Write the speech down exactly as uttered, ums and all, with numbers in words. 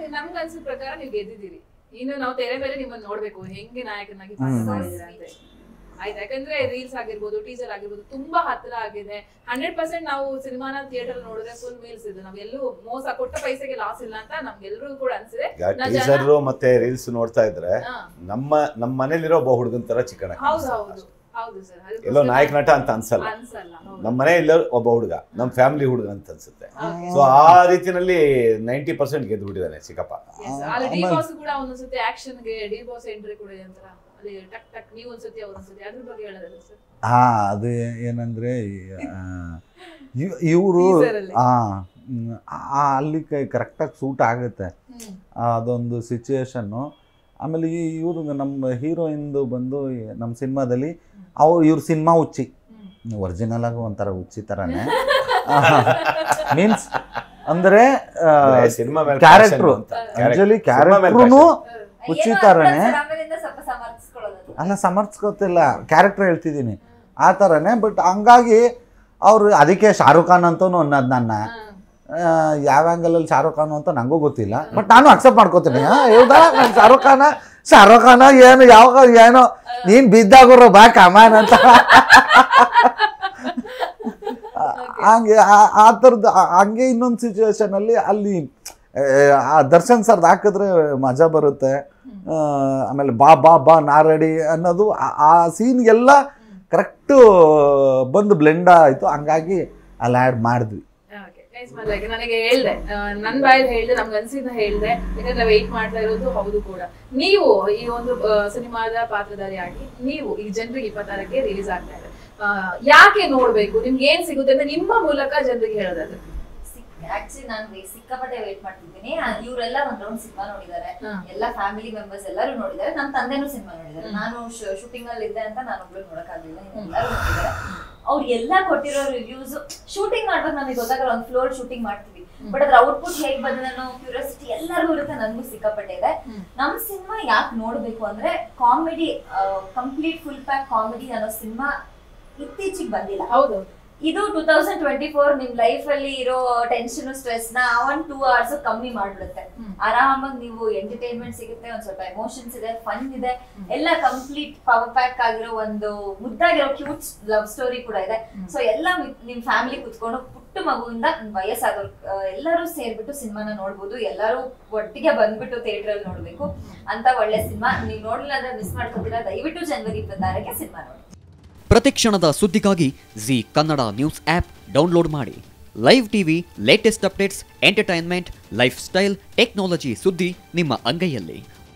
ನಮ್ಗೆ ಅನ್ಸಿದ ಪ್ರಕಾರ ನೀವು ಗೆದ್ದಿದ್ದೀರಿ. ಇನ್ನು ನಾವು ತೆರೆ ಮೇಲೆ ನಿಮ್ಮನ್ನ ನೋಡ್ಬೇಕು ಹೆಂಗೆ ನಾಯಕನಾಗಿ ಪಾತ್ರ ಮಾಡಿದ್ದೀರಾ ಅಂತ ಆಯ್ತು. ಯಾಕಂದ್ರೆ ರೀಲ್ಸ್ ಆಗಿರ್ಬೋದು, ಟೀಸರ್ ಆಗಿರ್ಬೋದು ತುಂಬಾ ಹತ್ತಿರ ಆಗಿದೆ. ಹಂಡ್ರೆಡ್ ಪರ್ಸೆಂಟ್ ನಾವು ಸಿನಿಮಾನ ಥಿಯೇಟರ್ ನೋಡಿದ್ರೆ ಫುಲ್ ಮೀಲ್ಸ್ ಇದೆ. ನಾವೆಲ್ಲೂ ಮೋಸ ಕೊಟ್ಟ ಪೈಸೆಗೆ ಲಾಸ್ ಇಲ್ಲ ಅಂತ ನಮ್ಗೆಲ್ರಿಗೂ ಕೂಡ ಅನ್ಸಿದೆ. ಟೀಸರ್ ಮತ್ತೆ ರೀಲ್ಸ್ ನೋಡ್ತಾ ಇದ್ರೆ ನಮ್ಮ ನಮ್ಮ ಮನೇಲಿರೋ ಒಬ್ಬ ಹುಡುಗನ ತರ ಚಿಕ್ಕಣ. ಹೌದು ಹೌದು ಹೌದು ಸರ್. ಎಲ್ಲೋ ನಾಯಕ ನಟ ಅಂತ ಅನ್ಸಲ್ಲ. ನಮ್ಮ ಮನೆ ಇಲ್ಲ ಒಬ್ಬ ಹುಡುಗ, ನಮ್ಮ ಫ್ಯಾಮಿಲಿ ಹುಡುಗ ಅಂತ ಅನ್ಸುತ್ತೆ. ಸೊ ಆ ರೀತಿನಲ್ಲಿ ನೈಂಟಿ ಪರ್ಸೆಂಟ್ ಗೆದ್ದು ಬಿಟ್ಟಿದ್ದಾನೆ ಚಿಕ್ಕಪ್ಪ. ಡಿ ಬಾಸ್ ಕೂಡ ಒಂದೊಂದ್ಸತಿ ಆಕ್ಷನ್ ಗೆ ಡಿ ಬಾಸ್ ಎಂಟ್ರಿ ಕೂಡ ಅಂತರ ಅಲ್ಲಿ ಟಕ್ ಟಕ್ ನೀವು ಒಂದ್ಸತಿ ಅವ್ರ ಒಂದ್ಸತಿ ಅದ್ರ ಬಗ್ಗೆ ಹೇಳೋದಲ್ಲ ಸರ್? ಹಾ, ಅದು ಏನಂದ್ರೆ ಇವರು ಅಲ್ಲಿ ಕರೆಕ್ಟಾಗಿ ಸೂಟ್ ಆಗುತ್ತೆ ಅದೊಂದು ಸಿಚುವೇಶನ್ನು. ಆಮೇಲೆ ಈ ಇವರು ನಮ್ಮ ಹೀರೋಯಿಂದು ಬಂದು ನಮ್ಮ ಸಿನಿಮಾದಲ್ಲಿ ಅವ್ರು ಇವ್ರ ಸಿನಿಮಾ ಹುಚ್ಚಿ, ಒರಿಜಿನಲ್ ಆಗಿ ಒಂಥರ ಹುಚ್ಚಿ ಥರನೇ. ಮೀನ್ಸ್ ಅಂದರೆ ಕ್ಯಾರೆಕ್ಟ್ರು ಆ್ಯಕ್ಚುಲಿ ಕ್ಯಾರೆಕ್ಟ್ರೂ ಹುಚ್ಚಿ ಥರನೇ ಅಲ್ಲ, ಸಮರ್ಥಿಸ್ಕೊತಿಲ್ಲ, ಕ್ಯಾರೆಕ್ಟರ್ ಹೇಳ್ತಿದ್ದೀನಿ ಆ ಥರನೇ. ಬಟ್ ಹಂಗಾಗಿ ಅವರು ಅದಕ್ಕೆ ಶಾರುಖ್ ಖಾನ್ ಅಂತೂ ಅನ್ನೋದು ನನ್ನ ಯಾವ ಆ್ಯಂಗಲಲ್ಲಿ ಶಾರುಖ್ ಖಾನ್ ಅಂತ ನನಗೂ ಗೊತ್ತಿಲ್ಲ. ಬಟ್ ನಾನು ಅಕ್ಸೆಪ್ಟ್ ಮಾಡ್ಕೋತೀನಿ. ಹೌದಾ, ನಾನು ಶಾರುಖ್ ಖಾನ ಶಾರುಖ್ ಖಾನ ಏನು ಯಾವ ಏನೋ ನೀನು ಬಿದ್ದಾಗೋರು ಬಾ ಕಮಾನ್ ಅಂತ ಹಂಗೆ ಆ ಥರದ್ದು. ಹಂಗೆ ಇನ್ನೊಂದು ಸಿಚುವೇಶನಲ್ಲಿ ಅಲ್ಲಿ ದರ್ಶನ್ ಸರ್ದು ಹಾಕಿದ್ರೆ ಮಜಾ ಬರುತ್ತೆ. ಆಮೇಲೆ ಬಾ ಬಾ ಬಾ ನಾ ರೆಡಿ ಅನ್ನೋದು ಆ ಸೀನ್ಗೆಲ್ಲ ಕರೆಕ್ಟು ಬಂದು ಬ್ಲೆಂಡ್ ಆಯಿತು. ಹಂಗಾಗಿ ಅಲ್ಲಿ ಆ್ಯಡ್ ಮಾಡಿದ್ವಿ. ನನಗೆ ಹೇಳ್ದೆ, ನನ್ ಬಾಯಲ್ಲಿ ಹೇಳ್ದೆ, ನಮ್ಗೆ ಅನ್ಸಿದ್ನ ಹೇಳ್ದೆ. ಯಾಕಂದ್ರೆ ವೆಯ್ಟ್ ಮಾಡ್ತಾ ಇರೋದು ಹೌದು ಕೂಡ. ನೀವು ಈ ಒಂದು ಸಿನಿಮಾದ ಪಾತ್ರಧಾರಿ ಆಗಿ ನೀವು ಈ ಜನರಿಗೆ ಇಪ್ಪತ್ತಾರಕ್ಕೆ ರಿಲೀಸ್ ಆಗ್ತಾ ಇದೆ, ಯಾಕೆ ನೋಡ್ಬೇಕು, ನಿಮ್ಗೆ ಏನ್ ಸಿಗುತ್ತೆ ಅಂತ ನಿಮ್ಮ ಮೂಲಕ ಜನರಿಗೆ ಹೇಳೋದಾದ್ರೆ? ಆಕ್ಚುಲಿ ನಾನು ಸಿಕ್ಕಾಪಟ್ಟೆ ವೇಟ್ ಮಾಡ್ತಿದ್ದೀನಿ. ಇವರೆಲ್ಲ ಒಂದ್ ರೌಂಡ್ ಸಿನಿಮಾ ನೋಡಿದ್ದಾರೆ, ಎಲ್ಲ ಫ್ಯಾಮಿಲಿ ಮೆಂಬರ್ಸ್ ಎಲ್ಲರೂ ನೋಡಿದ್ದಾರೆ, ನಮ್ಮ ತಂದೆನೂ ಸಿನಿಮಾ ನೋಡಿದ್ದಾರೆ. ನಾನು ಶೂಟಿಂಗ್ ಅಲ್ಲಿ ಇದ್ದೆ ಅಂತ ನಾನು ಒಬ್ಳು ನೋಡಕ್ಕಾಗಲಿಲ್ಲ, ಎಲ್ಲರೂ ನೋಡಿದ್ದಾರೆ. ಅವ್ರು ಎಲ್ಲ ಕೊಟ್ಟಿರೋ ರಿವ್ಯೂಸ್, ಶೂಟಿಂಗ್ ಮಾಡ್ಬೇಕು ನಮಗೆ ಗೊತ್ತಾಗಲ್ಲ, ಒಂದು ಫ್ಲೋರ್ ಶೂಟಿಂಗ್ ಮಾಡ್ತೀವಿ, ಬಟ್ ಅದ್ರ ಔಟ್ಪುಟ್ ಹೇಗ್ ಬಂದ ಅನ್ನೋ ಕ್ಯೂರಿಯಾಸಿಟಿ ಎಲ್ಲರಿಗೂ ಇರುತ್ತೆ, ನನಗೂ ಸಿಕ್ಕಾಪಟ್ಟೆ ಇದೆ. ನಮ್ ಸಿನಿಮಾ ಯಾಕೆ ನೋಡ್ಬೇಕು ಅಂದ್ರೆ comedy, complete full pack comedy ಅನ್ನೋ ಸಿನಿಮಾ ಇತ್ತೀಚಿಗೆ ಬಂದಿಲ್ಲ. ಹೌದು, ಇದು ಟೂ ತೌಸಂಡ್ ಟ್ವೆಂಟಿ ಫೋರ್ ನಿಮ್ ಲೈಫ್ ಅಲ್ಲಿ ಇರೋ ಟೆನ್ಷನ್ ಸ್ಟ್ರೆಸ್ ನ ಒನ್ ಟೂ ಅವರ್ಸ್ ಕಮ್ಮಿ ಮಾಡ್ಬಿಡುತ್ತೆ. ಆರಾಮಾಗಿ ನೀವು ಎಂಟರ್ಟೈನ್ಮೆಂಟ್ ಸಿಗುತ್ತೆ, ಒಂದ್ ಸ್ವಲ್ಪ ಎಮೋಷನ್ಸ್ ಇದೆ, ಫನ್ ಇದೆ, ಎಲ್ಲ ಕಂಪ್ಲೀಟ್ ಪವರ್ ಪ್ಯಾಕ್ ಆಗಿರೋ ಒಂದು ಮುದ್ದಾಗಿರೋ ಕ್ಯೂಟ್ ಲವ್ ಸ್ಟೋರಿ ಕೂಡ ಇದೆ. ಸೊ ಎಲ್ಲ ನಿಮ್ ಫ್ಯಾಮಿಲಿ ಕುತ್ಕೊಂಡು ಪುಟ್ಟ ಮಗುವಿಂದ ವಯಸ್ಸಾದವ್ರು ಎಲ್ಲರೂ ಸೇರ್ಬಿಟ್ಟು ಸಿನಿಮಾನ ನೋಡ್ಬೋದು. ಎಲ್ಲರೂ ಒಟ್ಟಿಗೆ ಬಂದ್ಬಿಟ್ಟು ಥಿಯೇಟರ್ ಅಲ್ಲಿ ನೋಡ್ಬೇಕು ಅಂತ ಒಳ್ಳೆ ಸಿನಿಮಾ. ನೀವು ನೋಡ್ಲಿಲ್ಲ ಅಂದ್ರೆ ಮಿಸ್ ಮಾಡ್ಕೊತೀರಾ. ದಯವಿಟ್ಟು ಜನವರಿ ಇಪ್ಪತ್ತಾರಕ್ಕೆ ಸಿನಿಮಾ ನೋಡಿ. ಪ್ರತಿಕ್ಷಣದ ಸುದ್ದಿಗಾಗಿ Zee Kannada news app download ಮಾಡಿ. Live TV, latest updates, entertainment, lifestyle, technology ಸುದ್ದಿ ನಿಮ್ಮ ಅಂಗೈಯಲ್ಲಿ.